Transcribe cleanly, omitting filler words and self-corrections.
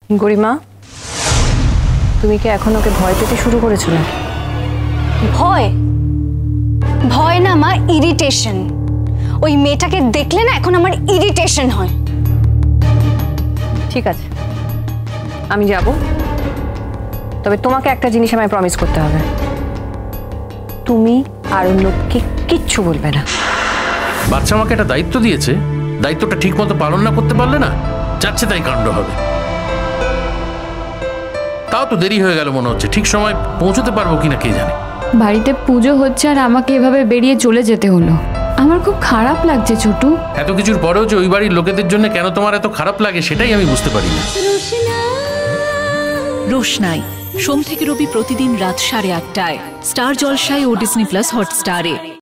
গরিমা, তুমি কি এখন ওকে ভয় পেতে শুরু করেছো না? ভয়? ভয় না মা, ইরিটেশন। ওই মেয়েটাকে দেখলে না এখন আমার ইরিটেশন হয়। ঠিক আছে, আমি যাব, তবে তোমাকে একটা জিনিস আমায় প্রমিস করতে হবে, তুমি আরণ্যককে কিচ্ছু বলবে না। বাচ্চা আমাকে একটা দায়িত্ব দিয়েছে, দায়িত্বটা ঠিক মতো পালন না করতে পারলে না যাচ্ছে তাই কাণ্ড হবে। তাও তো দেরি হয়ে গেল মনে হচ্ছে, ঠিক সময় পৌঁছতে পারবো কিনা কে জানে। বাড়িতে পুজো হচ্ছে আর আমাকে এভাবে বেরিয়ে চলে যেতে হলো, আমার খুব খারাপ লাগছে ছোটু। এত কিছুর পরেও যে ওই বাড়ির লোকেদের জন্য কেন তোমার এত খারাপ লাগে সেটাই আমি বুঝতে পারি না। রোশনাই সোম থেকে রবি প্রতিদিন রাত 8:30টায় স্টার জলসায় ও ডিজনি প্লাস হটস্টারে।